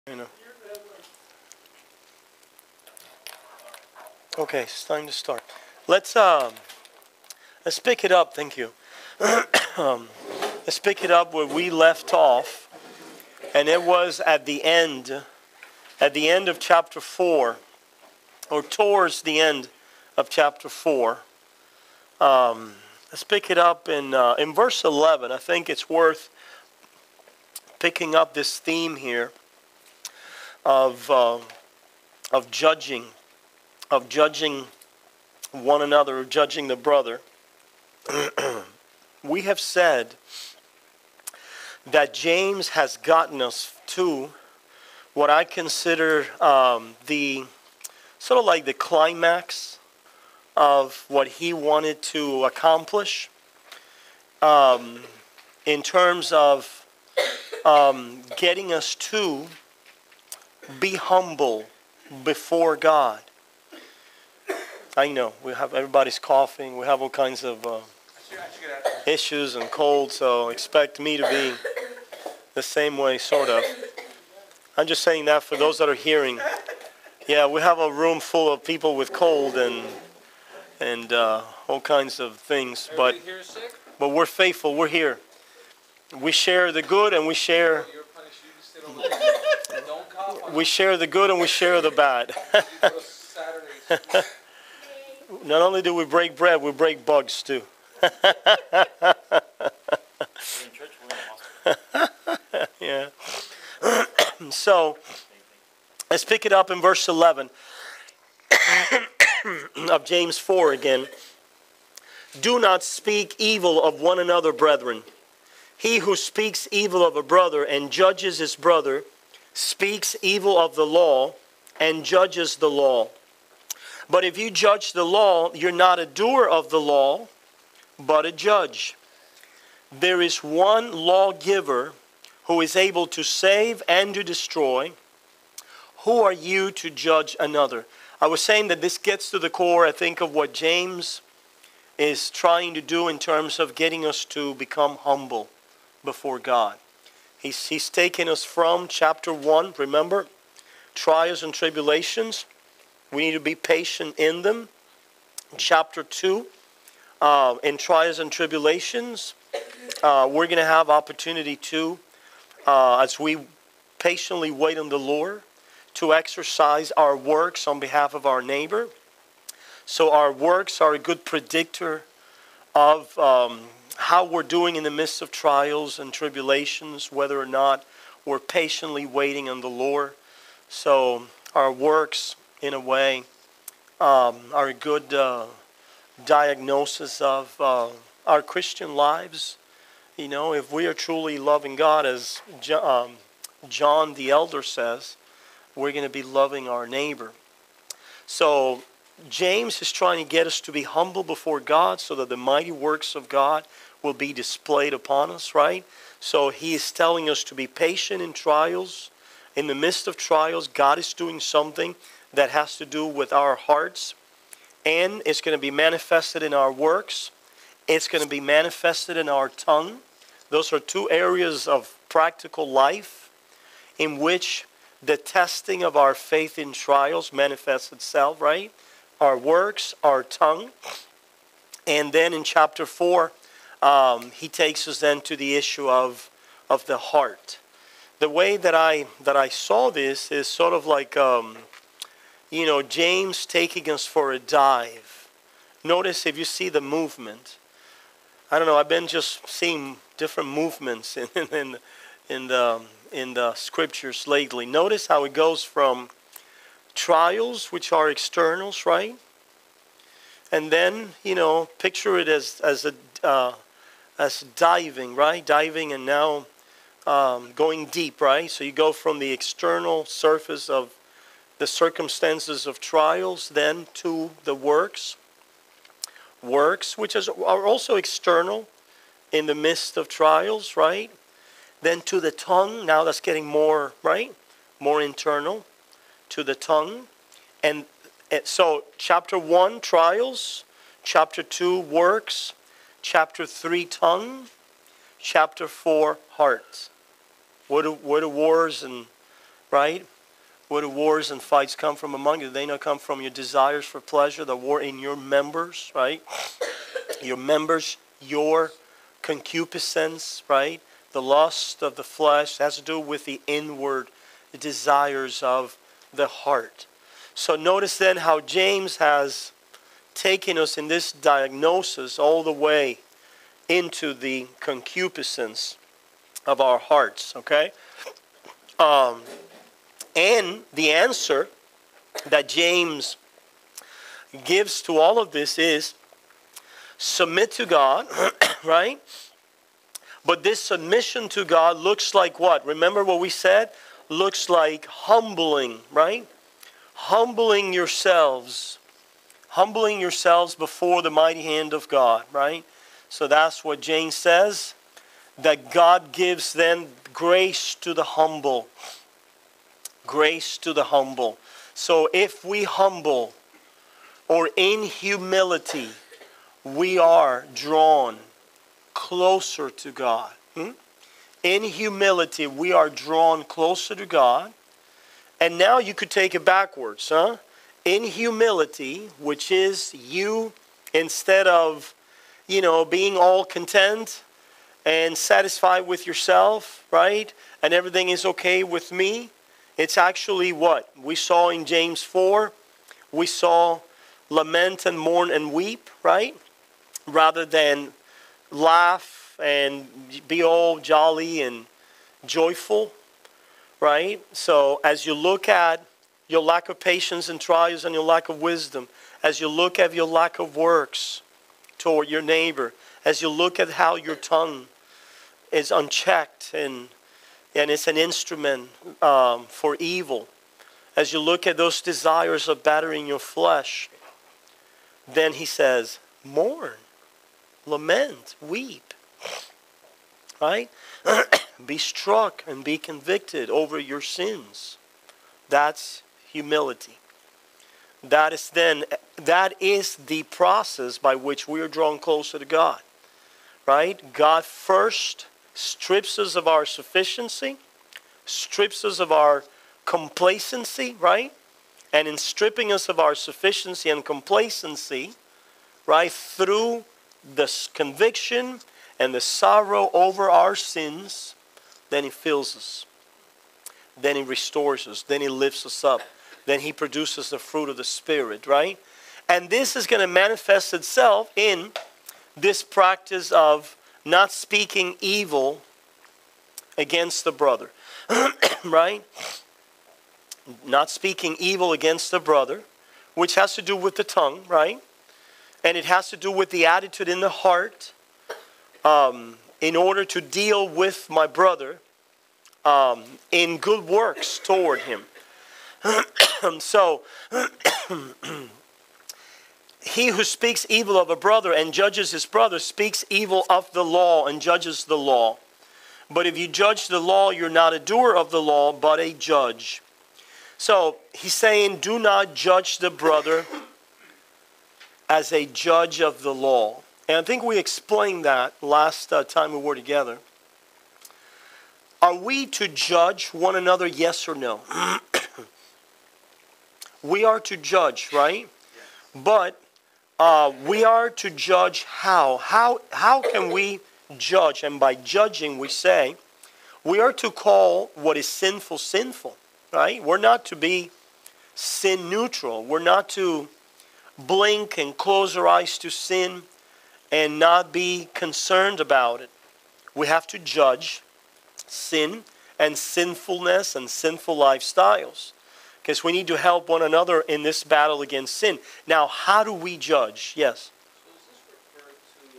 You know. Okay, it's time to start. Let's pick it up. Thank you. Let's pick it up where we left off, and it was at the end of chapter 4, or towards the end of chapter 4. Let's pick it up in verse 11. I think it's worth picking up this theme here of judging one another, or judging the brother. We have said that James has gotten us to what I consider the sort of like the climax of what he wanted to accomplish in terms of getting us to be humble before God. I know everybody's coughing. We have all kinds of issues and colds, so expect me to be the same way, sort of. I'm just saying that for those that are hearing. Yeah, we have a room full of people with cold and all kinds of things, but we're faithful. We're here. We share the good and we share. We share the good and we share the bad. Not only do we break bread, we break bugs too. Yeah. So, let's pick it up in verse 11 of James 4 again. Do not speak evil of one another, brethren. He who speaks evil of a brother and judges his brother speaks evil of the law and judges the law. But if you judge the law, you're not a doer of the law, but a judge. There is one lawgiver who is able to save and to destroy. Who are you to judge another? I was saying that this gets to the core, I think, of what James is trying to do in terms of getting us to become humble before God. He's taken us from chapter 1, remember, trials and tribulations. We need to be patient in them. Chapter 2, in trials and tribulations, we're going to have opportunity to, as we patiently wait on the Lord, to exercise our works on behalf of our neighbor. So our works are a good predictor of how we're doing in the midst of trials and tribulations, whether or not we're patiently waiting on the Lord. So our works, in a way, are a good diagnosis of our Christian lives. You know, if we are truly loving God, as John the Elder says, we're going to be loving our neighbor. So James is trying to get us to be humble before God so that the mighty works of God will be displayed upon us, right? So he is telling us to be patient in trials. In the midst of trials, God is doing something that has to do with our hearts, and it's going to be manifested in our works. It's going to be manifested in our tongue. Those are two areas of practical life in which the testing of our faith in trials manifests itself, right? Our works, our tongue. And then in chapter 4, he takes us then to the issue of the heart. The way that I saw this is sort of like, James taking us for a dive. Notice if you see the movement. I don't know, I've been just seeing different movements in the scriptures lately. Notice how it goes from trials, which are externals, right? And then, picture it as diving, right? Diving and now going deep, right? So you go from the external surface of the circumstances of trials, then to the works, which are also external in the midst of trials, right? Then to the tongue, now that's getting more, right? More internal, to the tongue. And so chapter 1, trials, chapter 2, works, chapter 3, tongue, chapter 4, heart. What do wars and right? Where the wars and fights come from among you, they not come from your desires for pleasure, the war in your members, right? Your members, your concupiscence, right? The lust of the flesh has to do with the inward desires of the heart. So notice then how James has taken us in this diagnosis all the way into the concupiscence of our hearts, okay? And the answer that James gives to all of this is submit to God, right? But this submission to God looks like what? Remember what we said? Looks like humbling, right? Humbling yourselves before the mighty hand of God, right? So that's what James says, that God gives then grace to the humble. Grace to the humble. So if we humble, or in humility, we are drawn closer to God. In humility, we are drawn closer to God. And now you could take it backwards, huh? In humility, which is you, instead of, being all content and satisfied with yourself, right? And everything is okay with me. It's actually what? We saw in James 4, we saw lament and mourn and weep, right? Rather than laugh and be all jolly and joyful, right? So as you look at your lack of patience and trials and your lack of wisdom, as you look at your lack of works toward your neighbor, as you look at how your tongue is unchecked and it's an instrument for evil, as you look at those desires of battering your flesh, then he says, mourn, lament, weep, right? Be struck and be convicted over your sins. That's humility. That is the process by which we are drawn closer to God, right? God first strips us of our sufficiency, strips us of our complacency, right? And in stripping us of our sufficiency and complacency, right, through the conviction and the sorrow over our sins, then he fills us. Then he restores us. Then he lifts us up. Then he produces the fruit of the Spirit, right? And this is going to manifest itself in this practice of not speaking evil against the brother, right? Not speaking evil against the brother, which has to do with the tongue, right? And it has to do with the attitude in the heart in order to deal with my brother in good works toward him. So, he who speaks evil of a brother and judges his brother speaks evil of the law and judges the law. But if you judge the law, you're not a doer of the law, but a judge. So, he's saying, do not judge the brother as a judge of the law. And I think we explained that last time we were together. Are we to judge one another, yes or no? We are to judge, right? But we are to judge how? How can we judge? And by judging, we say, we are to call what is sinful, sinful, right? We're not to be sin neutral. We're not to blink and close our eyes to sin and not be concerned about it. We have to judge sin and sinfulness and sinful lifestyles, because we need to help one another in this battle against sin. Now, how do we judge? Yes? So is this referred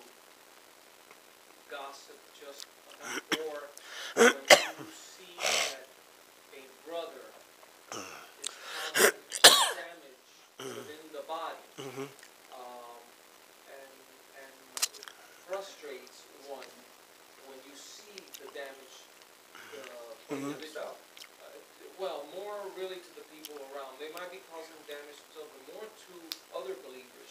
to gossip just or when you see that a brother is causing damage within the body, and it frustrates one when you see the damage well, more really to the people around. They might be causing damage to themselves, but more to other believers.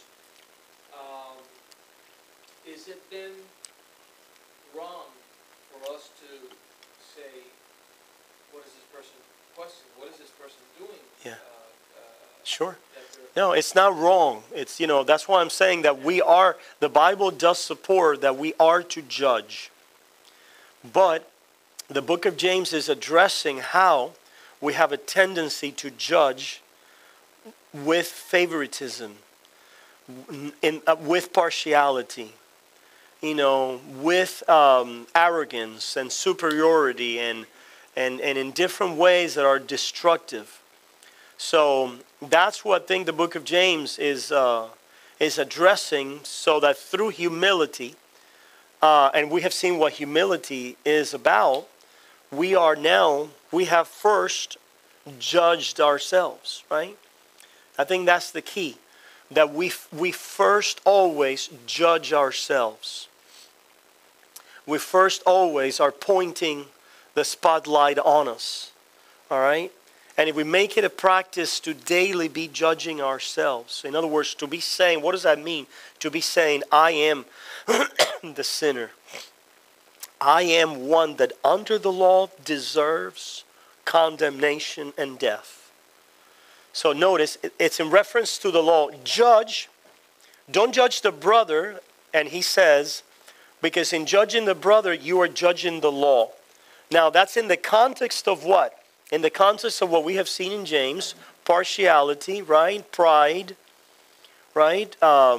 Is it then wrong for us to say, what is this person question, what is this person doing? Yeah. Sure. That they're- No, it's not wrong. It's, that's why I'm saying that the Bible does support that we are to judge. But the book of James is addressing how we have a tendency to judge with favoritism, with partiality, with arrogance and superiority, and in different ways that are destructive. So that's what I think the book of James is addressing, so that through humility, and we have seen what humility is about, we have first judged ourselves, right? I think that's the key, that we first always judge ourselves. We first always are pointing the spotlight on us, all right? And if we make it a practice to daily be judging ourselves, in other words, to be saying, what does that mean? To be saying, I am the sinner. I am one that under the law deserves condemnation and death. So notice, it's in reference to the law. Don't judge the brother, and he says, because in judging the brother, you are judging the law. Now, that's in the context of what? In the context of what we have seen in James, partiality, right? Pride, right?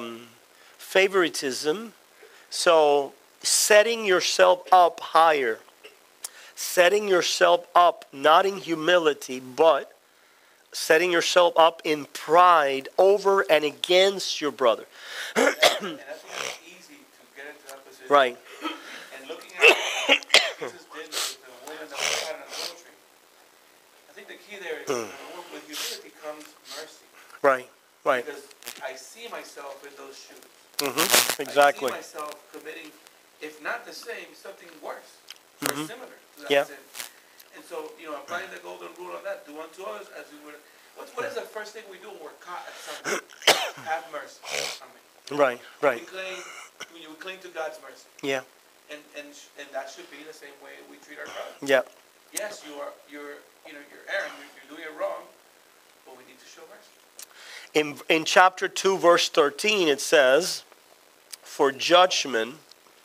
Favoritism. So, setting yourself up higher. Setting yourself up not in humility, but setting yourself up in pride over and against your brother. And I think it's easy to get into that position. Right. And looking at what Jesus did with the woman that was caught in adultery, I think the key there is with humility comes mercy. Right. Right. Because I see myself in those shoes. Exactly. I see myself committing, if not the same, something worse or similar to that Yeah. sin. And so, applying the golden rule on that, do unto others as we would. What is the first thing we do when we're caught at something? Have mercy on me. Right. Right. We cling to God's mercy. Yeah. And that should be the same way we treat our brother. Yeah. Yes, you're erring, you're doing it wrong, but we need to show mercy. In chapter 2, verse 13, it says, for judgment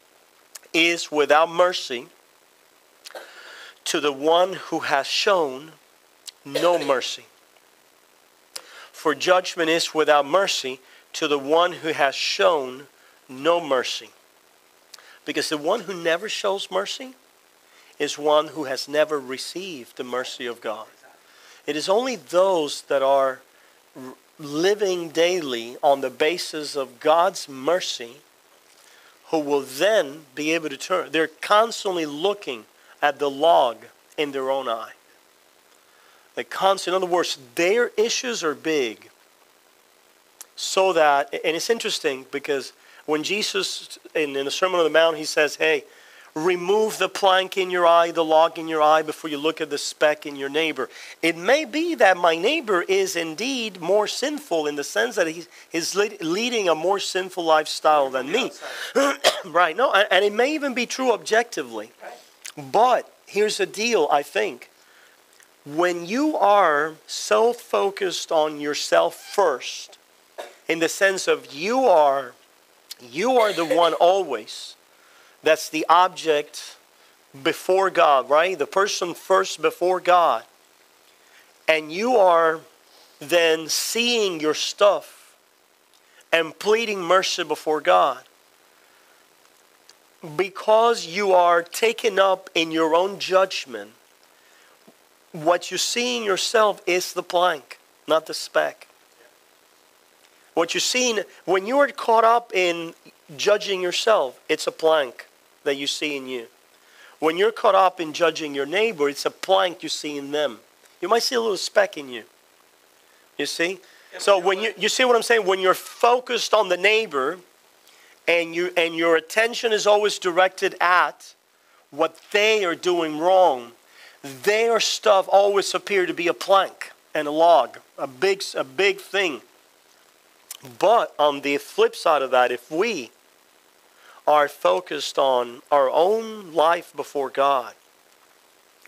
is without mercy to the one who has shown no mercy. For judgment is without mercy to the one who has shown no mercy. Because the one who never shows mercy is one who has never received the mercy of God. It is only those that are living daily on the basis of God's mercy who will then be able to turn. They're constantly looking at the log in their own eye. In other words, their issues are big. So that, and it's interesting because when Jesus, in the Sermon on the Mount, he says, hey, remove the plank in your eye, the log in your eye before you look at the speck in your neighbor. It may be that my neighbor is indeed more sinful in the sense that he's leading a more sinful lifestyle than me. Right, no, and it may even be true objectively. But here's the deal, I think. When you are so focused on yourself first, in the sense of you are the one always that's the object before God, right? The person first before God. And you are then seeing your stuff and pleading mercy before God. Because you are taken up in your own judgment, what you see in yourself is the plank, not the speck. What you see, when you are caught up in judging yourself, it's a plank that you see in you. When you're caught up in judging your neighbor, it's a plank you see in them. You might see a little speck in you. You see? Yeah, so when you see what I'm saying? When you're focused on the neighbor and your attention is always directed at what they are doing wrong, their stuff always appear to be a plank and a log, a big thing. But on the flip side of that, if we are focused on our own life before God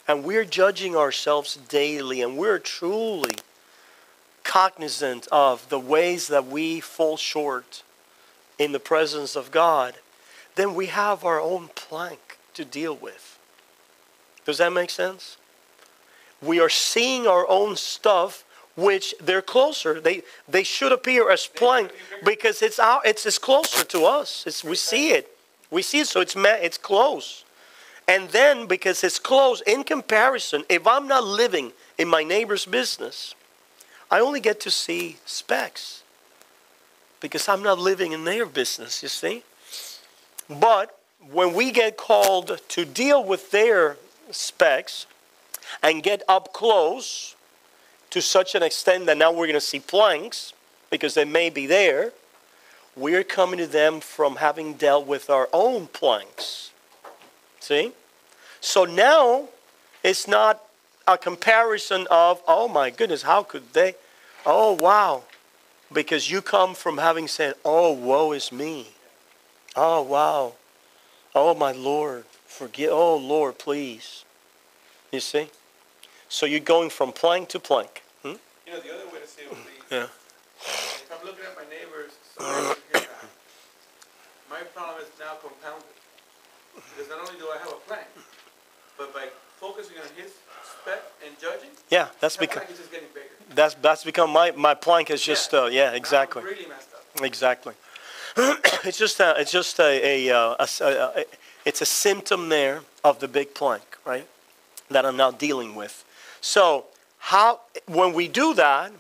and we're judging ourselves daily, and we're truly cognizant of the ways that we fall short in the presence of God, then we have our own plank to deal with. Does that make sense? We are seeing our own stuff, which they're closer. They should appear as plank because it's closer to us. We see it. We see it, so it's close. And then because it's close, in comparison, if I'm not living in my neighbor's business, I only get to see specks because I'm not living in their business, you see. But when we get called to deal with their specks and get up close to such an extent that now we're going to see planks because they may be there, we're coming to them from having dealt with our own planks. See? So now it's not a comparison of, oh my goodness, how could they? Oh wow. Because you come from having said, oh woe is me. Oh wow. Oh my Lord, forgive. Oh Lord, please. You see? So you're going from plank to plank. You know, the other way to say it would be, Yeah. if I'm looking at my neighbors, so I can hear that. My problem is now compounded. Because not only do I have a plank, but by focusing on his speck and judging, Yeah, that's that become plank is just getting bigger. that's become my plank is just yeah, exactly. Now I'm really messed up. Exactly. It's just it's a symptom there of the big plank, right? That I'm now dealing with. So when we do that,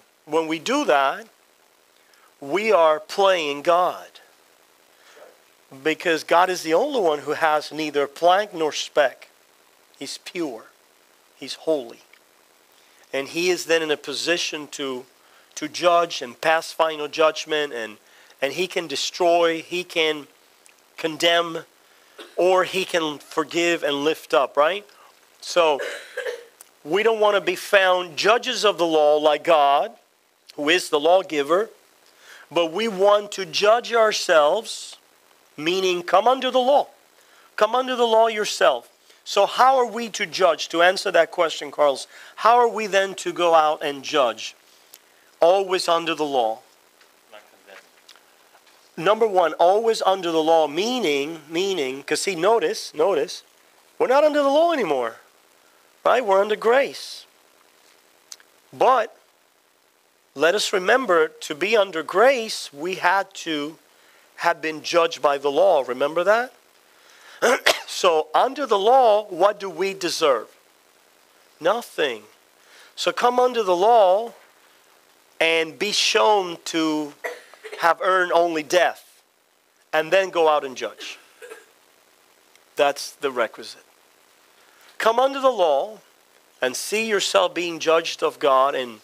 we are playing God. Because God is the only one who has neither plank nor speck. He's pure. He's holy. And he is then in a position to judge and pass final judgment, and he can destroy, he can condemn, or he can forgive and lift up, right? So we don't want to be found judges of the law like God, who is the lawgiver, but we want to judge ourselves, meaning come under the law. Come under the law yourself. So how are we to judge? To answer that question, Carlos, how are we then to go out and judge? Always under the law. Not condemned. Number one, always under the law, meaning, because see, notice, we're not under the law anymore, right? We're under grace. But let us remember, to be under grace, we had to have been judged by the law. Remember that? So under the law, what do we deserve? Nothing. So come under the law and be shown to have earned only death, and then go out and judge. That's the requisite. Come under the law and see yourself being judged of God, and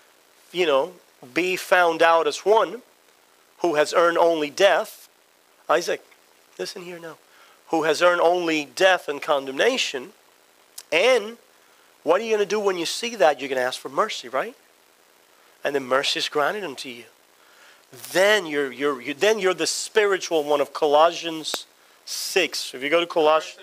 be found out as one who has earned only death. Isaac, listen here now. Who has earned only death and condemnation. And what are you going to do when you see that? You're going to ask for mercy, right? And then mercy is granted unto you. Then you're the spiritual one of Colossians 6. If you go to Colossians,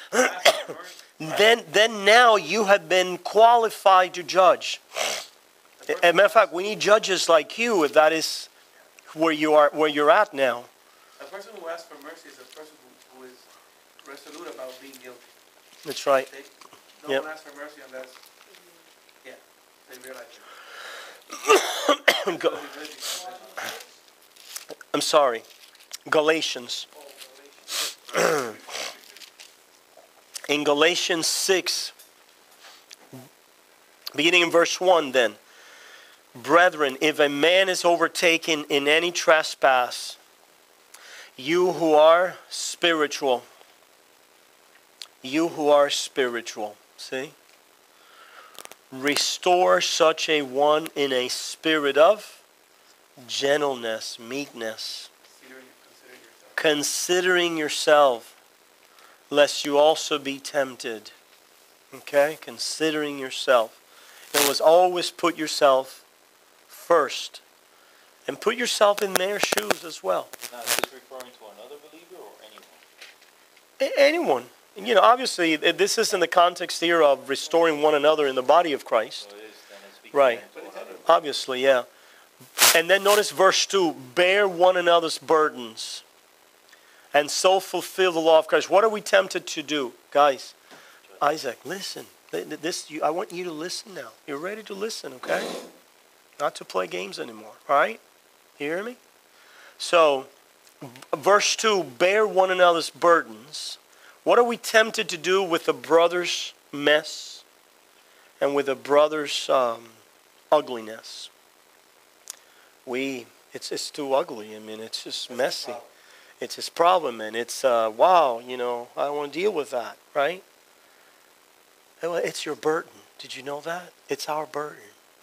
then now you have been qualified to judge. As a matter of fact, we need judges like you, if that is where you're at now. A person who asks for mercy is a person who is resolute about being guilty. That's right. No one asks for mercy unless, they realize it. I'm sorry. Galatians. In Galatians 6, beginning in verse 1 then. Brethren, if a man is overtaken in any trespass, you who are spiritual, see? Restore such a one in a spirit of gentleness, meekness, considering yourself, lest you also be tempted. Okay? Considering yourself. It was always put yourself first. And put yourself in their shoes as well. Now, is this referring to another believer or anyone? Anyone. you know, obviously, this is in the context here of restoring one another in the body of Christ. So it is, then it's speaking Right. to- Obviously, yeah. And then notice verse 2, bear one another's burdens and so fulfill the law of Christ. What are we tempted to do? Guys, Isaac, listen. I want you to listen now. You're ready to listen, okay? Not to play games anymore, all right? You hear me? So, verse 2, bear one another's burdens. What are we tempted to do with a brother's mess and with a brother's ugliness? It's too ugly. I mean, it's just messy. It's his problem, and it's, wow, you know, I don't want to deal with that, right? Well, it's your burden. Did you know that? It's our burden.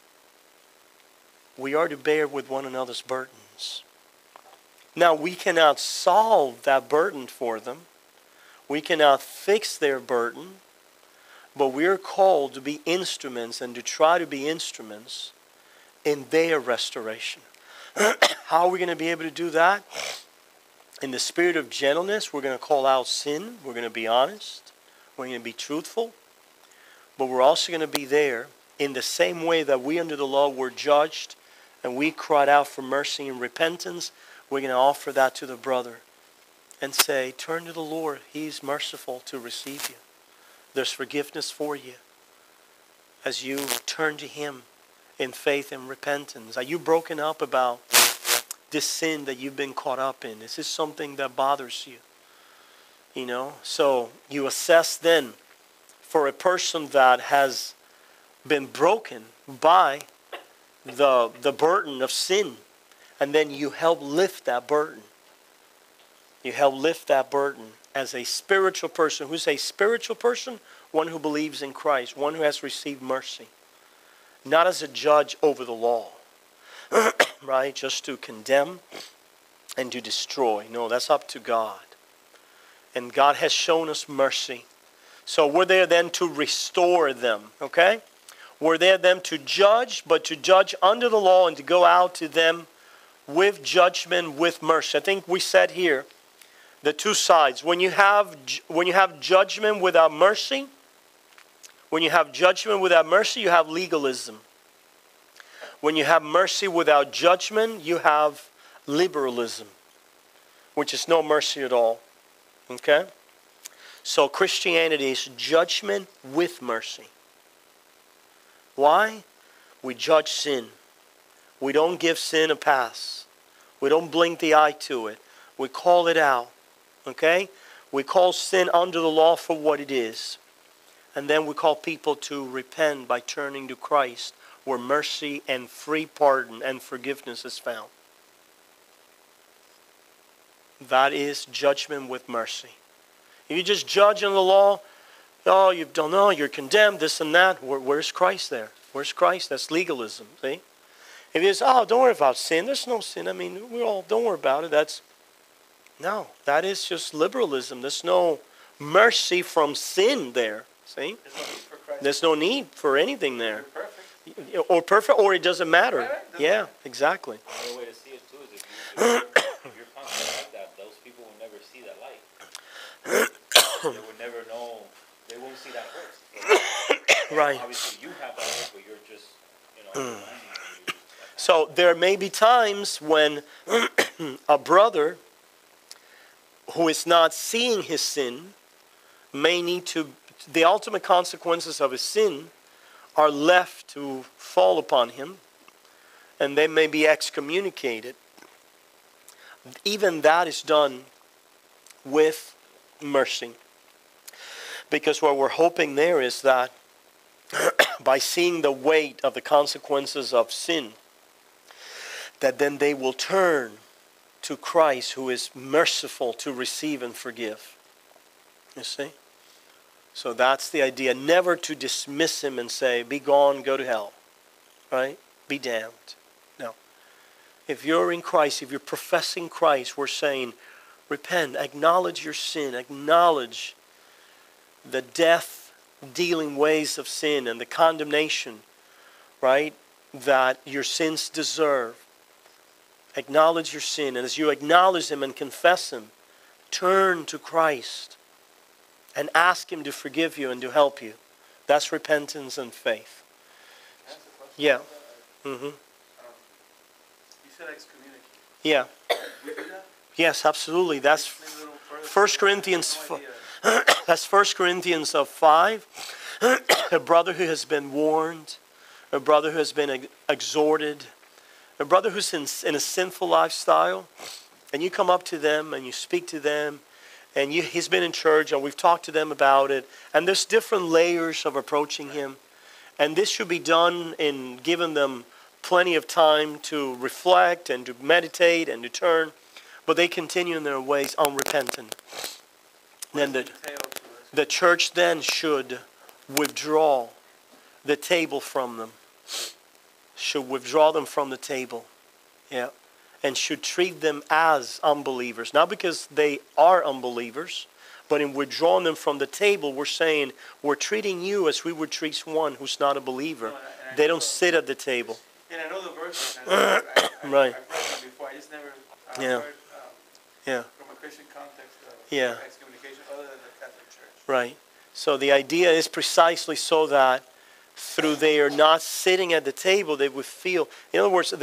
We are to bear with one another's burdens. Now, we cannot solve that burden for them. We cannot fix their burden. But we are called to be instruments and to try to be instruments in their restoration. How are we going to be able to do that? In the spirit of gentleness, we're going to call out sin. We're going to be honest. We're going to be truthful. But we're also going to be there in the same way that we under the law were judged and we cried out for mercy and repentance. We're going to offer that to the brother and say, turn to the Lord. He's merciful to receive you. There's forgiveness for you as you turn to Him in faith and repentance. Are you broken up about this sin that you've been caught up in? Is this something that bothers you? You know, so you assess then for a person that has been broken by the burden of sin, and then you help lift that burden. You help lift that burden as a spiritual person. Who's a spiritual person? One who believes in Christ, one who has received mercy. Not as a judge over the law, right? Just to condemn and to destroy. No, that's up to God. And God has shown us mercy. So we're there then to restore them, okay? We're there then to judge, but to judge under the law and to go out to them with judgment, with mercy. I think we said here the two sides. When you have judgment without mercy, you have legalism. When you have mercy without judgment, you have liberalism, which is no mercy at all. Okay? So Christianity is judgment with mercy. Why? We judge sin. We don't give sin a pass. We don't blink the eye to it. We call it out. Okay? We call sin under the law for what it is. And then we call people to repent by turning to Christ, where mercy and free pardon and forgiveness is found. That is judgment with mercy. If you just judge under the law, oh, you don't know, you're condemned, this and that. Where's Christ there? Where's Christ? That's legalism, see? If you say, oh, don't worry about sin. There's no sin. I mean, don't worry about it. No, that is just liberalism. There's no mercy from sin there, see? There's no need for anything there. Or perfect, or it doesn't matter. Yeah, exactly. Another way to see it too is if you're constantly like that, those people will never see that light. They would never know. They won't see that hurt. Right. Obviously, you have that hurt, but you're just, you know. So there may be times when a brother who is not seeing his sin may need to. The ultimate consequences of his sin are left to fall upon him, and they may be excommunicated. Even that is done with mercy. Because what we're hoping there is that by seeing the weight of the consequences of sin, that then they will turn to Christ, who is merciful to receive and forgive. You see? So that's the idea. Never to dismiss him and say, be gone, go to hell. Right? Be damned. No. If you're in Christ, if you're professing Christ, we're saying, repent, acknowledge your sin, acknowledge the death-dealing ways of sin and the condemnation, right, that your sins deserve. Acknowledge your sin, and as you acknowledge them and confess them, turn to Christ. and ask Him to forgive you and to help you. That's repentance and faith. Can I ask a question? Yeah. Mm-hmm. You said excommunicate. Yeah. We do that? Yes, absolutely. That's Explain a little further. 1 Corinthians. I have no idea. That's 1 Corinthians 5. A brother who has been warned, a brother who has been exhorted, a brother who's in a sinful lifestyle, and you come up to them and you speak to them, and he's been in church and we've talked to them about it, and there's different layers of approaching him, and this should be done in giving them plenty of time to reflect and to meditate and to turn, but they continue in their ways unrepentant. Then the church then should withdraw the table from them. Should withdraw them from the table. Yeah. And should treat them as unbelievers. Not because they are unbelievers, but in withdrawing them from the table, we're saying we're treating you as we would treat one who's not a believer. They don't sit at the table. And I know the verse. Right. I've read them before. I just never Yeah. heard Yeah. from a Christian context of Yeah. excommunication other than the Catholic Church. Right. So the idea is precisely so that through they are not sitting at the table, they would feel. In other words,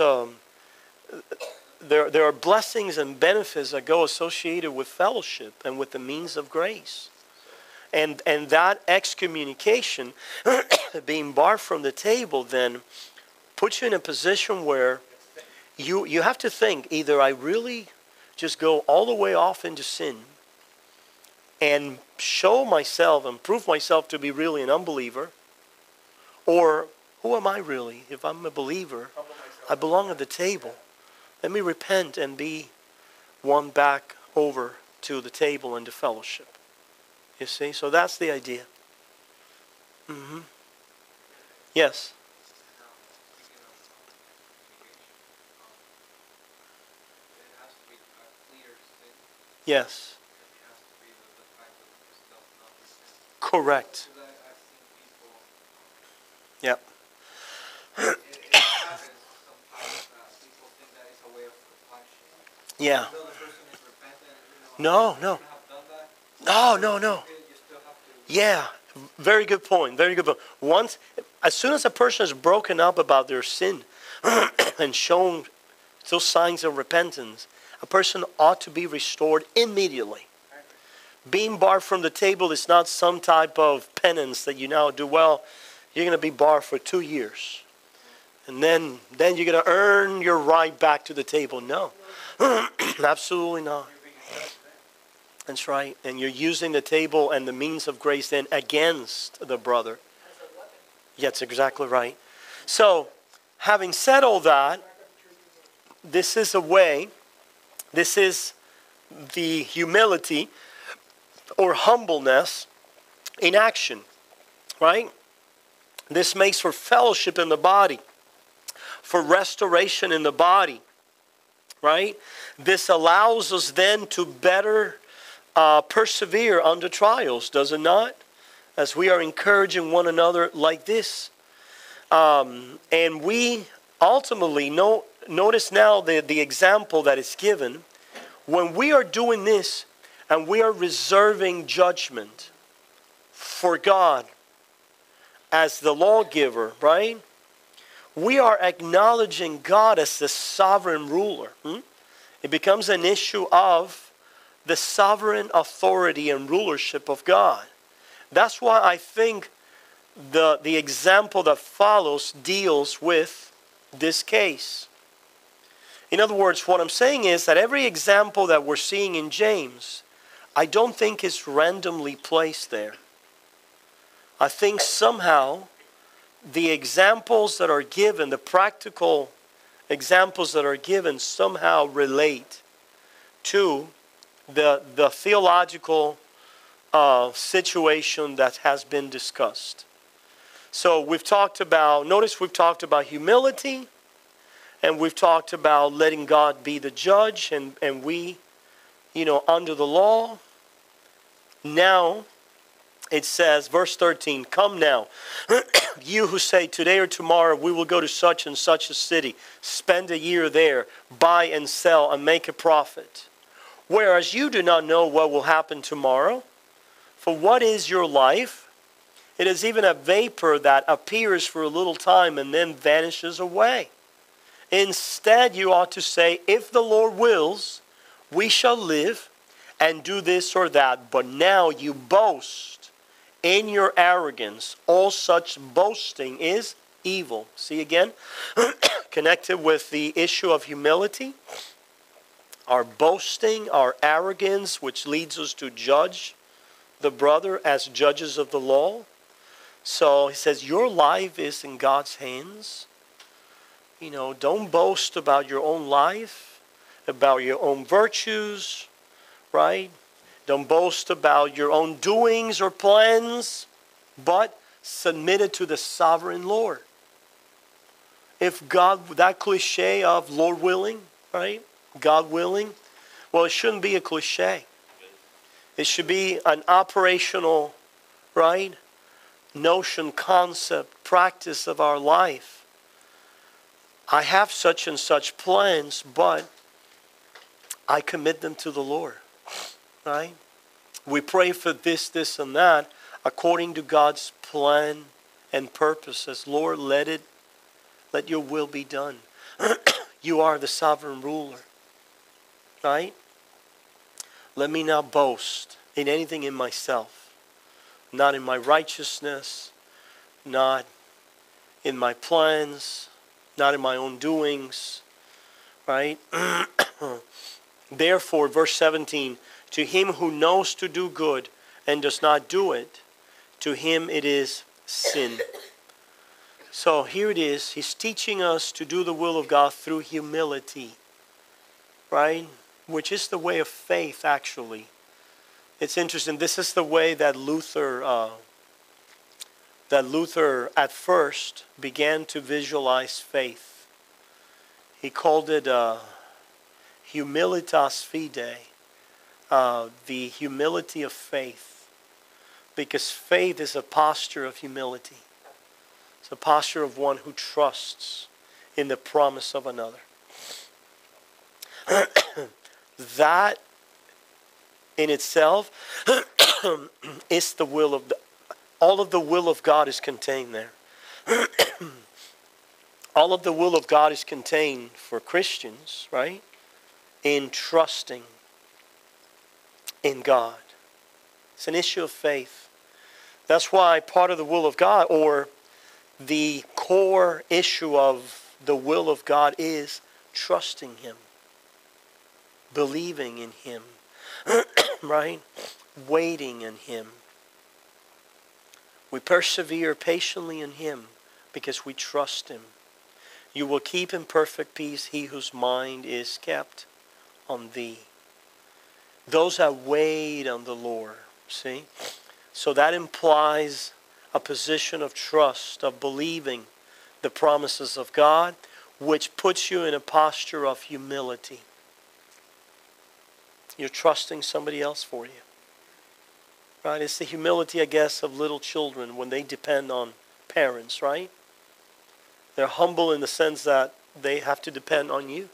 there are blessings and benefits that go associated with fellowship and with the means of grace. And that excommunication, being barred from the table, then puts you in a position where you have to think, either I really just go all the way off into sin and show myself and prove myself to be really an unbeliever, or who am I really? If I'm a believer, I belong at the table. Let me repent and be won back over to the table and to fellowship. You see? So that's the idea. Mm-hmm. Yes? Speaking of communication, it has to be a clear sin. Yes. It has to be the fact that this does not repent. Correct. Because I've seen people, Yep. it happens sometimes that people think that it's a way of reflection. Yeah. Even though the person is repentant, No, you no. shouldn't have done that. No. You still have to. Yeah. Very good point. Very good point. As soon as a person is broken up about their sin and shown those signs of repentance, a person ought to be restored immediately. Being barred from the table is not some type of penance that you now do. Well, you're going to be barred for 2 years. And then you're going to earn your right back to the table. No. Absolutely not. That's right. And you're using the table and the means of grace then against the brother. Yeah, that's exactly right. So, having said all that, this is a way, this is the humility or humbleness in action, right? This makes for fellowship in the body, for restoration in the body, right? This allows us then to better persevere under trials, does it not? As we are encouraging one another like this. And we ultimately, notice now the example that is given. When we are doing this and we are reserving judgment for God as the lawgiver, right? We are acknowledging God as the sovereign ruler. It becomes an issue of the sovereign authority and rulership of God. That's why I think the example that follows deals with this case. In other words, what I'm saying is that every example that we're seeing in James, I don't think is randomly placed there. I think somehow the examples that are given, the practical examples that are given, somehow relate to the theological situation that has been discussed. So we've talked about, notice we've talked about humility, and we've talked about letting God be the judge, and we, under the law. Now, it says, verse 13, come now, you who say today or tomorrow we will go to such and such a city, spend a year there, buy and sell and make a profit. Whereas you do not know what will happen tomorrow. For what is your life? It is even a vapor that appears for a little time and then vanishes away. Instead, you ought to say, if the Lord wills, we shall live and do this or that. But now you boast in your arrogance. All such boasting is evil. See again, connected with the issue of humility. Our boasting, our arrogance, which leads us to judge the brother as judges of the law. So he says, your life is in God's hands. You know, don't boast about your own life, about your own virtues, right? Don't boast about your own doings or plans, but submit it to the sovereign Lord. If God, that cliche of Lord willing, right? God willing, well, it shouldn't be a cliche. It should be an operational, right, notion, concept, practice of our life. I have such and such plans, but I commit them to the Lord, right? We pray for this, this, and that according to God's plan and purposes. Lord, let your will be done. You are the sovereign ruler, right? Let me not boast in anything in myself, not in my righteousness, not in my plans, not in my own doings, right? Therefore, verse 17, to him who knows to do good and does not do it, to him it is sin. So here it is. He's teaching us to do the will of God through humility, right? Which is the way of faith, actually. It's interesting. This is the way that Luther at first began to visualize faith. He called it humilitas fide, the humility of faith, because faith is a posture of humility. It's a posture of one who trusts in the promise of another. That in itself is the will of all of the will of God is contained there. All of the will of God is contained for Christians, right? In trusting in God. It's an issue of faith. That's why part of the will of God, or the core issue of the will of God, is trusting Him. Believing in Him, right? Waiting in Him. We persevere patiently in Him because we trust Him. You will keep in perfect peace he whose mind is kept on Thee. Those that wait on the Lord, see? So that implies a position of trust, of believing the promises of God, which puts you in a posture of humility. You're trusting somebody else for you. Right? It's the humility, I guess, of little children when they depend on parents, right? They're humble in the sense that they have to depend on you.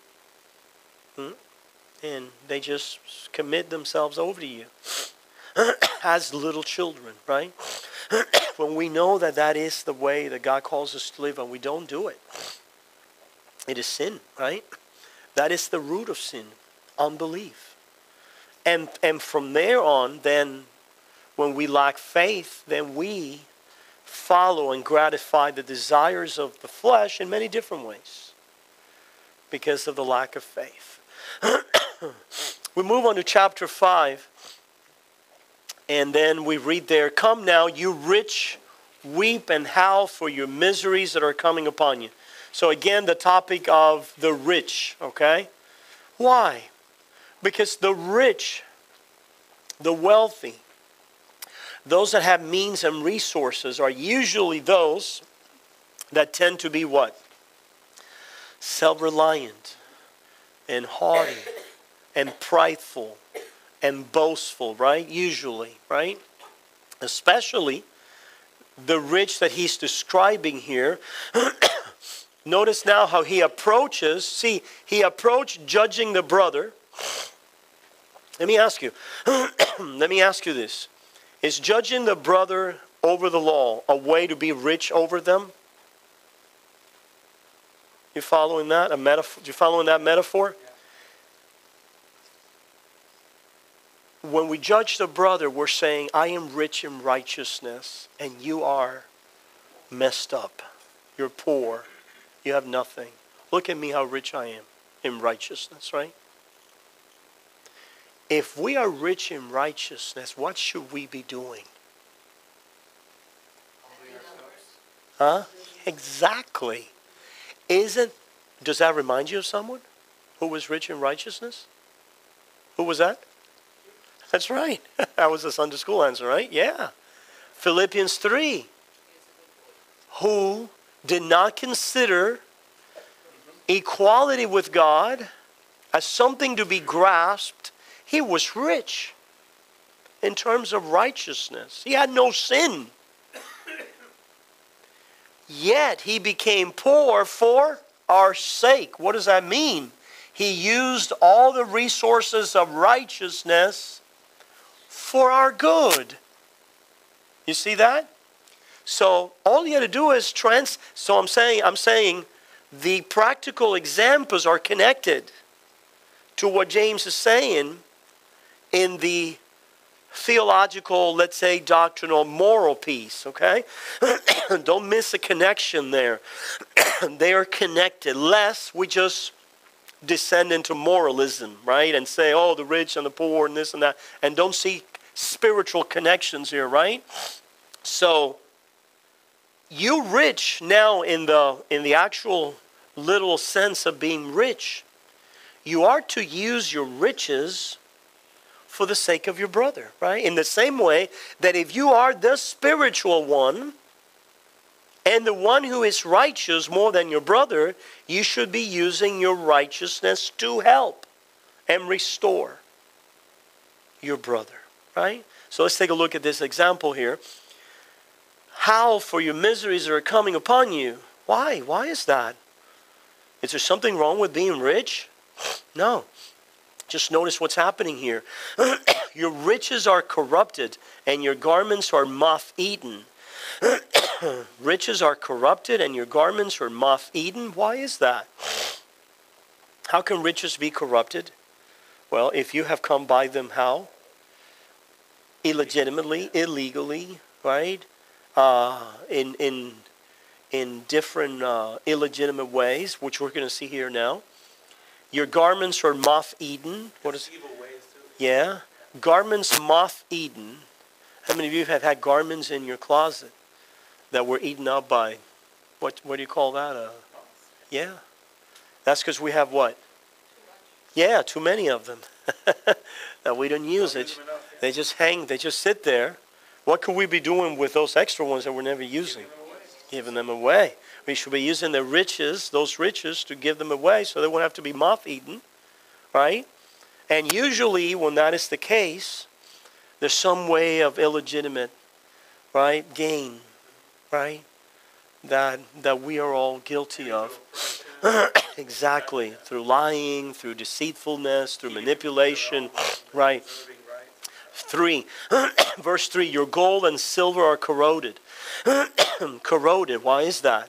And they just commit themselves over to you as little children, right? When we know that that is the way that God calls us to live and we don't do it, it is sin, right? That is the root of sin, unbelief. And from there on, then, when we lack faith, then we follow and gratify the desires of the flesh in many different ways because of the lack of faith. We move on to chapter 5, and then we read there, "Come now, you rich, weep and howl for your miseries that are coming upon you." So again, the topic of the rich, okay? Why? Because the rich, the wealthy, those that have means and resources are usually those that tend to be what? Self-reliant and haughty and prideful and boastful, right? Usually, right? Especially the rich that he's describing here. Notice now how he approaches. See, he approached judging the brother. Let me ask you. Let me ask you this. Is judging the brother over the law a way to be rich over them? You following that? A metaphor? You following that metaphor? When we judge the brother, we're saying, I am rich in righteousness, and you are messed up. You're poor. You have nothing. Look at me how rich I am in righteousness, right? If we are rich in righteousness, what should we be doing? Huh? Exactly. Does that remind you of someone who was rich in righteousness? Who was that? That's right. That was the Sunday school answer, right? Yeah. Philippians 3. Who did not consider equality with God as something to be grasped. He was rich in terms of righteousness. He had no sin. Yet he became poor for our sake. What does that mean? He used all the resources of righteousness for our good. You see that? So all you got to do is So I'm saying the practical examples are connected to what James is saying in the theological, let's say, doctrinal, moral piece, okay? Don't miss a connection there. They are connected, lest we just descend into moralism, right? And say, oh, the rich and the poor and this and that, and don't see spiritual connections here, right? So, you rich now in the actual literal sense of being rich, you are to use your riches for the sake of your brother, right? In the same way that if you are the spiritual one and the one who is righteous more than your brother, you should be using your righteousness to help and restore your brother, right? So let's take a look at this example here. Howl for your miseries that are coming upon you. Why? Why is that? Is there something wrong with being rich? No. Just notice what's happening here. Your riches are corrupted and your garments are moth-eaten. Riches are corrupted and your garments are moth-eaten. Why is that? How can riches be corrupted? Well, if you have come by them, how? Illegitimately, illegally, right? In different illegitimate ways, which we're going to see here now. Your garments are moth-eaten. What is? Evil ways too. Yeah, garments moth-eaten. How many of you have had garments in your closet that were eaten up by, what do you call that? Yeah, that's because we have what? Yeah, too many of them that we don't use it. They just hang. They just sit there. What could we be doing with those extra ones that we're never using? Giving them away. We should be using the riches, those riches, to give them away so they won't have to be moth-eaten, right? And usually when that is the case, there's some way of illegitimate, right, gain, right, that we are all guilty of. Exactly. Through lying, through deceitfulness, through manipulation, right? 3, verse 3, your gold and silver are corroded. Corroded, why is that?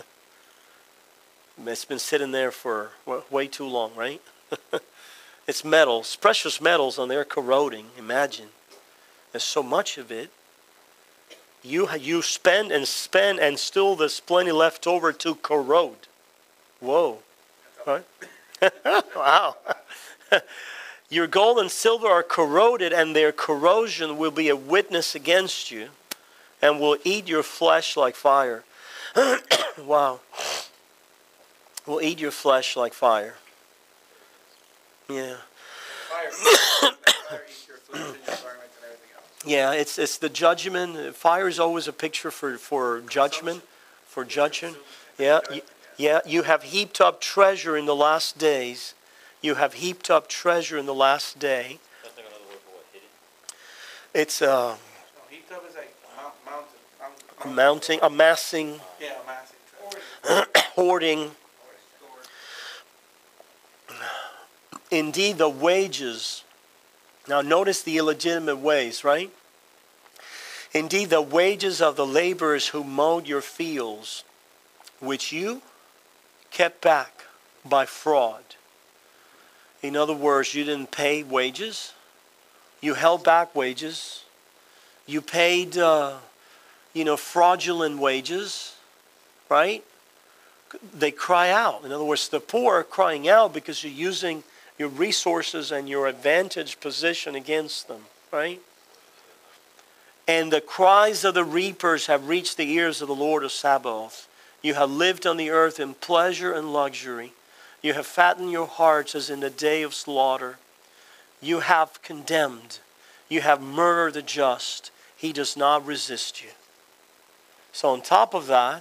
It's been sitting there for way too long, right? It's metals, precious metals, and they're corroding. Imagine. There's so much of it. You spend, and still there's plenty left over to corrode. Whoa. Right? Wow. Your gold and silver are corroded, and their corrosion will be a witness against you, and will eat your flesh like fire. Wow. Will eat your flesh like fire. Yeah. Fire eats your flesh and your garments and everything else. Yeah, it's the judgment. Fire is always a picture for judgment, for judging. Yeah, you have heaped up treasure in the last days. You have heaped up treasure in the last day. That's like another word for what? Hidden? It's No, heaped up is like mountain. mounting, amassing, Yeah, amassing treasure. hoarding. Indeed, the wages. Now notice the illegitimate ways, right? Indeed, the wages of the laborers who mowed your fields, which you kept back by fraud. In other words, you didn't pay wages. You held back wages. You paid, fraudulent wages, right? They cry out. In other words, the poor are crying out because you're using your resources and your advantage position against them, right? And the cries of the reapers have reached the ears of the Lord of Sabaoth. You have lived on the earth in pleasure and luxury. You have fattened your hearts as in the day of slaughter. You have condemned. You have murdered the just. He does not resist you. So on top of that,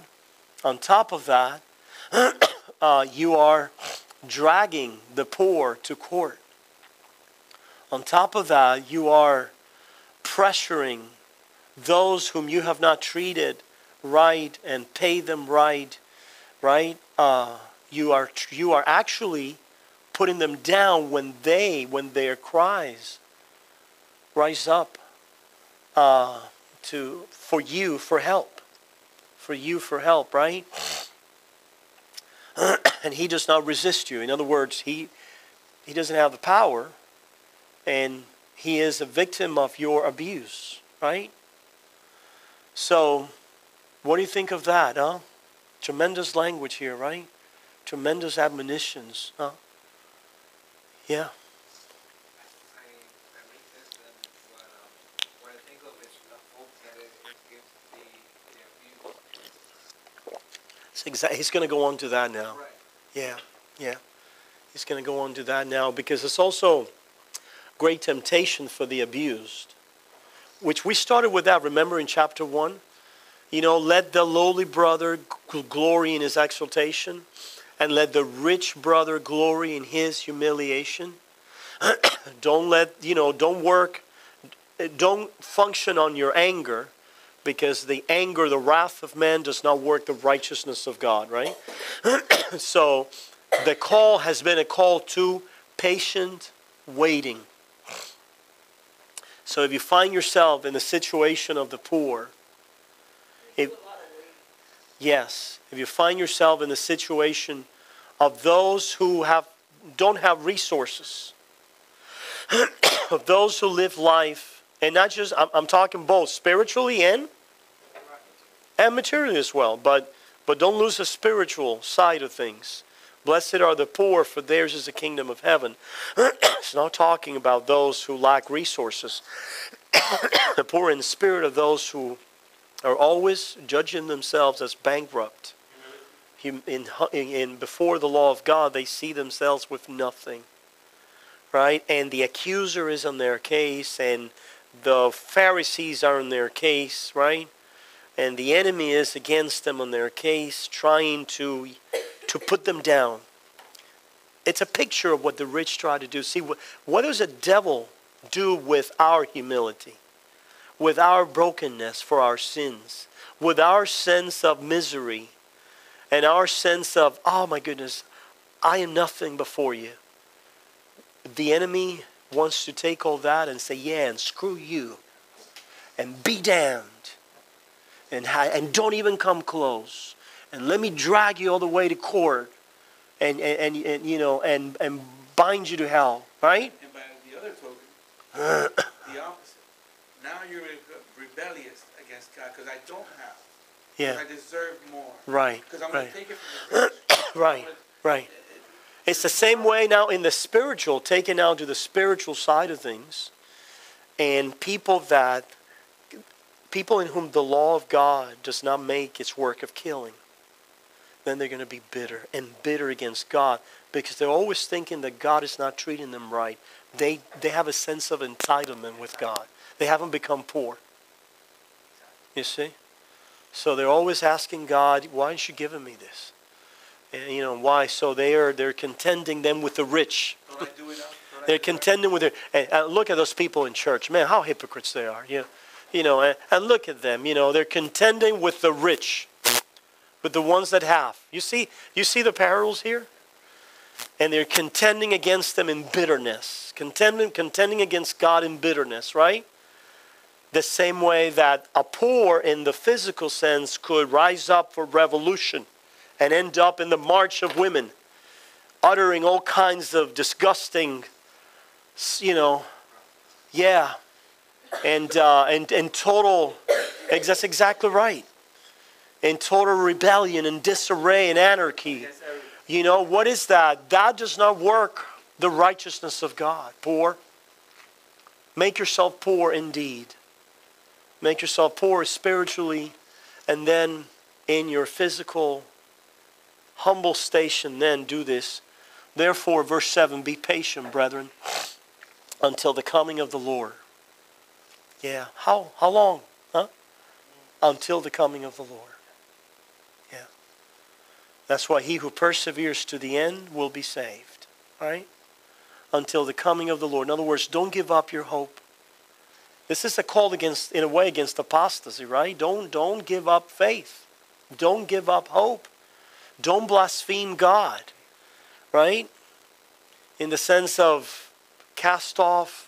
you are dragging the poor to court. On top of that, you are pressuring those whom you have not treated right and pay them right. You are actually putting them down when their cries rise up for you for help, right? And he does not resist you. In other words, he doesn't have the power, and he is a victim of your abuse, right? So, what do you think of that, huh? Tremendous language here, right? Tremendous admonitions, huh? Yeah. I make sense, and what I think of is the hope that it gives the abuse. He's going to go on to that now. Right. Yeah. He's going to go on to that now because it's also great temptation for the abused, which we started with that, remember in chapter 1? Let the lowly brother glory in his exaltation, and let the rich brother glory in his humiliation. Don't function on your anger, because the wrath of man does not work the righteousness of God, right? So the call has been a call to patient waiting. So if you find yourself in the situation of the poor, if you find yourself in the situation of those who don't have resources, of those who live life, and not just, I'm talking both spiritually and materially as well, but don't lose the spiritual side of things. Blessed are the poor, for theirs is the kingdom of heaven. It's not talking about those who lack resources. The poor in spirit are those who are always judging themselves as bankrupt. Before the law of God, they see themselves with nothing, right? And the accuser is on their case, and the Pharisees are on their case, right? And the enemy is against them on their case, trying to put them down. It's a picture of what the rich try to do. See, what does the devil do with our humility, with our brokenness for our sins, with our sense of misery, and our sense of, oh my goodness, I am nothing before you? The enemy wants to take all that and say, yeah, and screw you, and be damned, and don't even come close, and let me drag you all the way to court, and bind you to hell, right? And by the other token, the opposite. Now you're rebellious against God because I don't have. Yeah. I deserve more. Right. Because I'm going to take it from the rich. Right. It's the same way now in the spiritual, taken out to the spiritual side of things, and people in whom the law of God does not make its work of killing, then they're going to be bitter against God, because they're always thinking that God is not treating them right. They have a sense of entitlement with God. They haven't become poor. You see? So they're always asking God, why aren't you giving me this? And why? So they're contending them with the rich. Don't I do enough? They're contending with look at those people in church. Man, how hypocrites they are. And look at them. They're contending with the rich, with the ones that have. You see the parallels here? And they're contending against them in bitterness. Contending against God in bitterness, right? The same way that a poor in the physical sense could rise up for revolution and end up in the March of Women, uttering all kinds of disgusting, and total, that's exactly right, in total rebellion and disarray and anarchy. What is that? That does not work the righteousness of God. Poor. Make yourself poor indeed. Make yourself poor spiritually, and then in your physical humble station, then do this. Therefore, verse 7, be patient, brethren, until the coming of the Lord. Yeah. How long? Huh? Until the coming of the Lord. Yeah. That's why he who perseveres to the end will be saved. Right? Until the coming of the Lord. In other words, don't give up your hope. This is a call against, in a way, against apostasy, right? Don't give up faith. Don't give up hope. Don't blaspheme God, right? In the sense of cast off,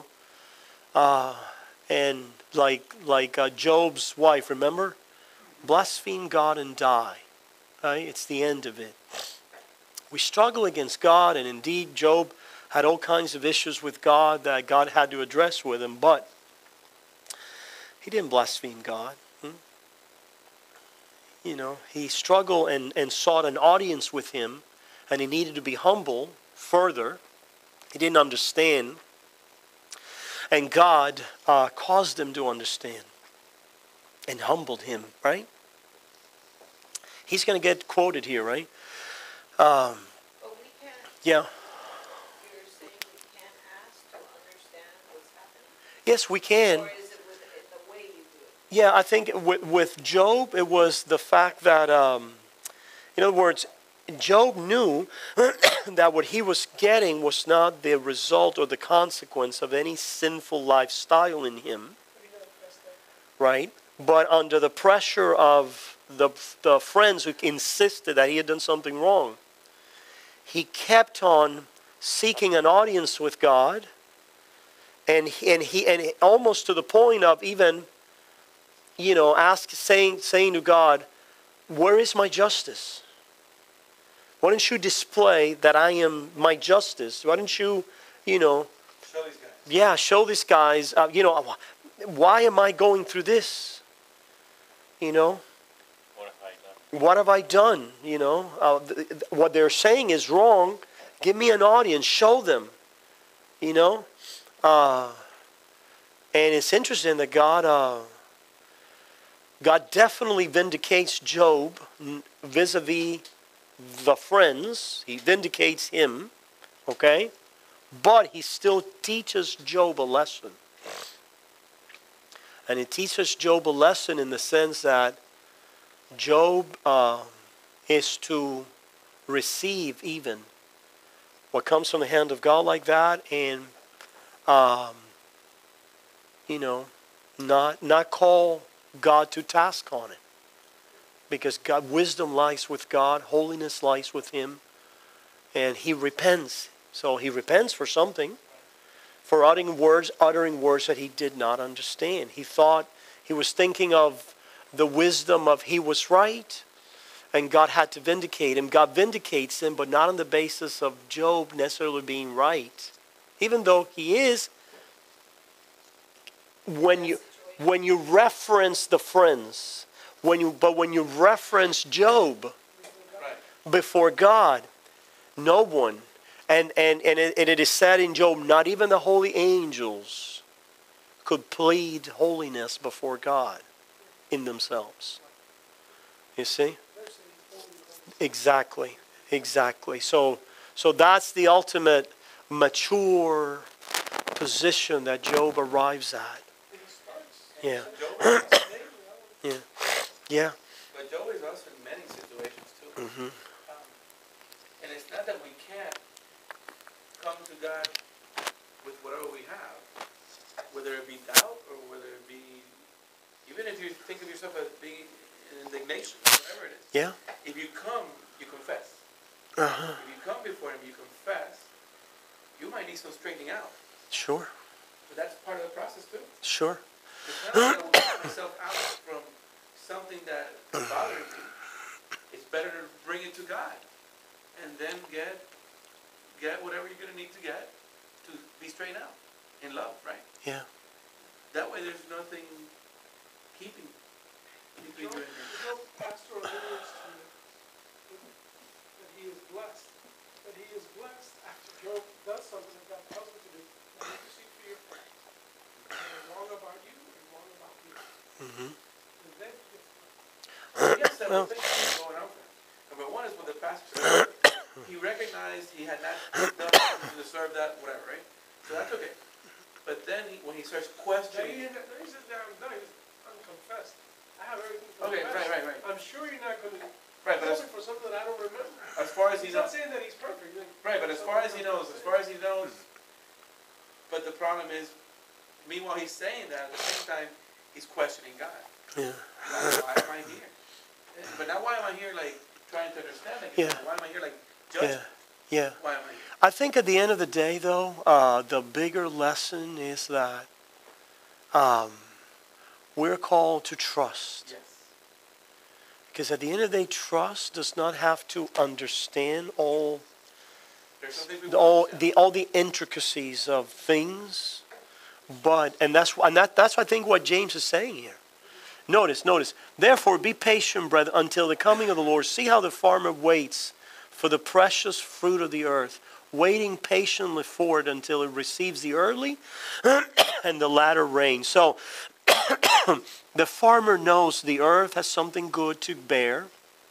and like Job's wife, remember? Blaspheme God and die, right? It's the end of it. We struggle against God, and indeed Job had all kinds of issues with God that God had to address with him, but he didn't blaspheme God. He struggled and sought an audience with him, and he needed to be humble further. He didn't understand, and God caused him to understand and humbled him, right? He's going to get quoted here, right? But we can't. Yeah. You're saying we can't ask to understand what's happening? Yes, we can. Or is it in the way you do it? Yeah, I think with Job, it was the fact that, in other words, Job knew that what he was getting was not the result or the consequence of any sinful lifestyle in him, right? But under the pressure of the friends who insisted that he had done something wrong, he kept on seeking an audience with God, and almost to the point of even, saying to God, "Where is my justice? Why don't you display that I am my justice? Why don't you, Show these guys. yeah, show these guys, why am I going through this? What have I done? What they're saying is wrong. Give me an audience. Show them. And it's interesting that God definitely vindicates Job vis-a-vis the friends. He vindicates him, okay? But he still teaches Job a lesson. And he teaches Job a lesson in the sense that Job is to receive even what comes from the hand of God like that, and not call God to task on it, because wisdom lies with God, holiness lies with him, and he repents. So he repents for something, for uttering words that he did not understand. He thought he was thinking of the wisdom of he was right, and God had to vindicate him. God vindicates him, but not on the basis of Job necessarily being right, even though he is. When you reference the friends, when you reference Job before God, no one, and it is said in Job, not even the holy angels could plead holiness before God in themselves. You see? Exactly. So that's the ultimate mature position that Job arrives at. Yeah. Yeah. But Job is also in many situations too. Mm-hmm. And it's not that we can't come to God with whatever we have, whether it be doubt or whether it be, even if you think of yourself as being in indignation, whatever it is. Yeah. If you come, you confess. Uh-huh. If you come before him, you confess, you might need some straightening out. Sure. But that's part of the process too. Sure. It's not that I will take myself out from something that bothers me. It's better to bring it to God and then get whatever you're going to need to get to be straightened out in love, right? Yeah. That way there's nothing keeping you in there. Job pastor alludes to that he is blessed. That he is blessed after Job does something that God tells him to do. Now you seek for your friends. They're wrong about you and wrong about me. Mm-hmm. And then he gets He blessed. has several things going on for him. Number one is what the pastor said. He recognized he had not done something to deserve that, whatever, right? So that's okay. But then when he starts Now questioning, he says that I'm done. He's unconfessed. I have everything to okay, confess. right. I'm sure you're not going to Right, but hold me for something that I don't remember. as far as he He's knows, not saying that he's perfect. right, but as far as he knows, but the problem is, meanwhile he's saying that, at the same time, he's questioning God. Yeah. Why am I here? But now why am I here, like, trying to understand it? Yeah. Why am I here, like, Yeah. judging? Yeah. Why am I here? I think at the end of the day, though, the bigger lesson is that we're called to trust. Yes. Because at the end of the day, trust does not have to understand all There's something we all want, the intricacies of things, but that's I think what James is saying here. Notice. Therefore, be patient, brethren, until the coming of the Lord. See how the farmer waits for the precious fruit of the earth, waiting patiently for it until it receives the early and the latter rain. So the farmer knows the earth has something good to bear,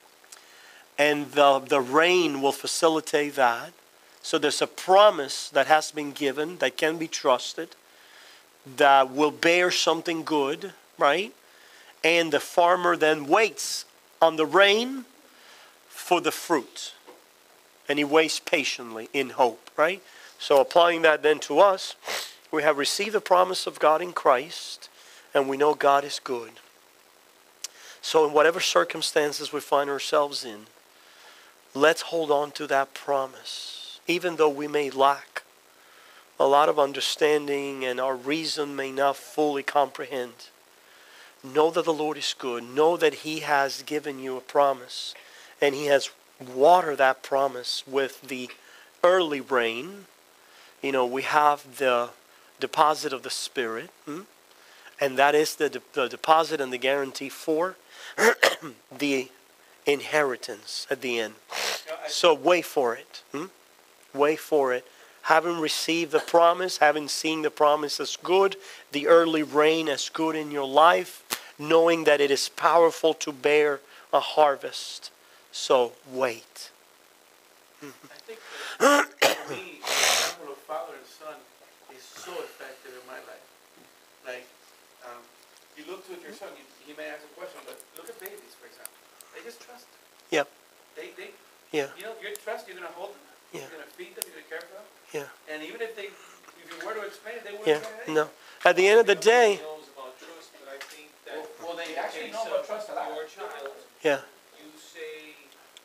and the rain will facilitate that. So there's a promise that has been given that can be trusted, that will bear something good, right? And the farmer then waits on the rain for the fruit. And he waits patiently in hope, right? So applying that then to us, we have received the promise of God in Christ, and we know God is good. So in whatever circumstances we find ourselves in, let's hold on to that promise. Even though we may lack a lot of understanding and our reason may not fully comprehend, know that the Lord is good. Know that He has given you a promise, and He has watered that promise with the early rain. You know, we have the deposit of the Spirit, and that is the deposit and the guarantee for the inheritance at the end. So wait for it. Wait for it. Having received the promise, having seen the promise as good, the early rain as good in your life, knowing that it is powerful to bear a harvest. So wait. I think that, for me, the example of father and son is so effective in my life. Like, you look to your son, he may ask a question, but look at babies, for example. They just trust. Yep. You know, you trust, you're going to hold them, Yeah. you're going to feed them, you're going to care for them. Yeah. And even if you were to explain it, they wouldn't Yeah. get it. No. At the end of the day, knows about trust, but I think that Well, they in the actually case know about of trust a lot. your child, yeah. you say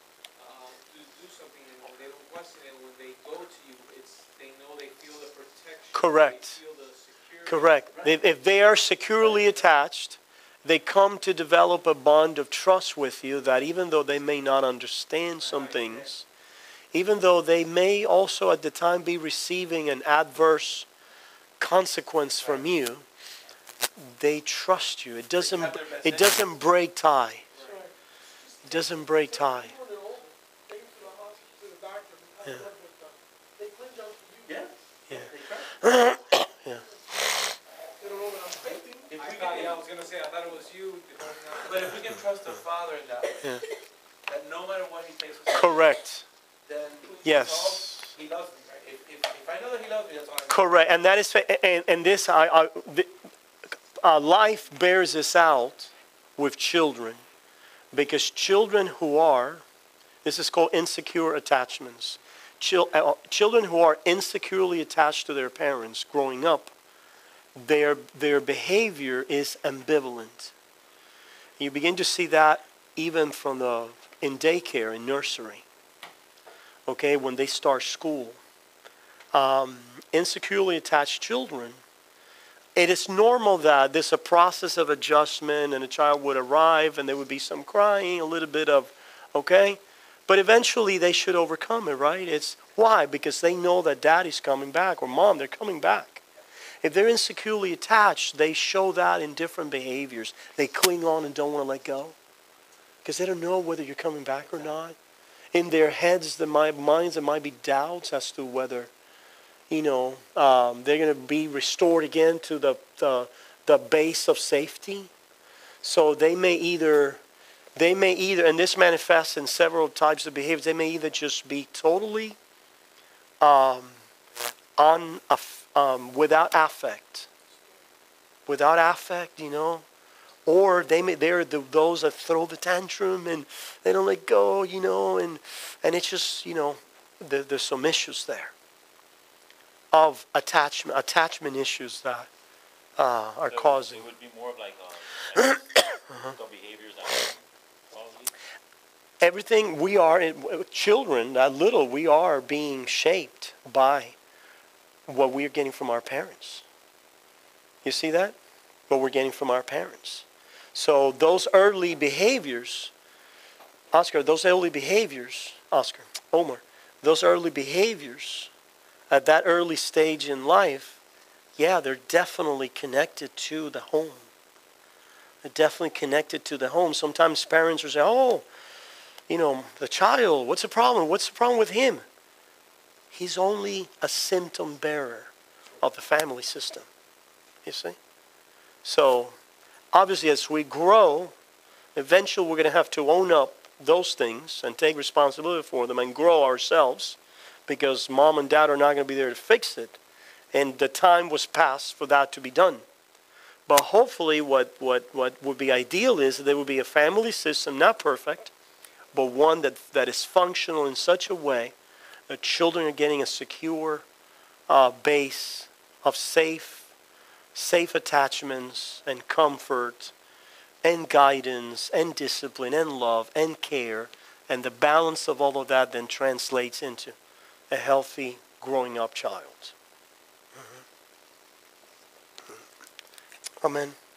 to do something, and when they don't question it, when they go to you, they know they feel the protection. Correct. They feel the security. Correct. If they are securely attached, they come to develop a bond of trust with you that even though they may not understand some things, even though they may also at the time be receiving an adverse consequence from you, they trust you. It doesn't break tie. It doesn't break tie. When they're older, take them to the hospital, to the doctor, and have blood work done. They cling down to you. Yeah. Yeah. They trust. Yeah. They don't know that I'm faithing. If I we thought, can, yeah, I was gonna say, I thought it was you. but if we can trust the father in that, Yeah. that no matter what he takes us, Correct. then Yes. he loves me, right? If I know that he loves me, that's all I know. Correct. And that is, and this, life bears this out with children, because children who are, this is called insecure attachments. Children who are insecurely attached to their parents growing up, their behavior is ambivalent. You begin to see that even in daycare, in nursery. Okay, when they start school. Insecurely attached children, it is normal that there's a process of adjustment and a child would arrive and there would be some crying, a little bit of, okay? But eventually they should overcome it, right? It's why? Because they know that daddy's coming back or mom, they're coming back. If they're insecurely attached, they show that in different behaviors. They cling on and don't want to let go. Because they don't know whether you're coming back or not. In their heads, minds, there might be doubts as to whether, they're going to be restored again to the base of safety. So they may either, and this manifests in several types of behaviors, they may either just be totally without affect, or they're those that throw the tantrum and they don't let go, and it's just, there's some issues there of attachment issues that are causing. It would be more of like the behaviors that probably. Everything we are, children, that little, we are being shaped by what we're getting from our parents. You see that? What we're getting from our parents. So those early behaviors, Omar, those early behaviors at that early stage in life, yeah, they're definitely connected to the home. They're definitely connected to the home. Sometimes parents will say, the child, what's the problem? What's the problem with him? He's only a symptom bearer of the family system. You see? So, obviously, as we grow, eventually we're going to have to own up those things and take responsibility for them and grow ourselves, because mom and dad are not going to be there to fix it. And the time was past for that to be done. But hopefully what would be ideal is that there would be a family system, not perfect, but one that is functional in such a way that children are getting a secure base of safe attachments and comfort and guidance and discipline and love and care, and the balance of all of that then translates into a healthy growing up child. Amen.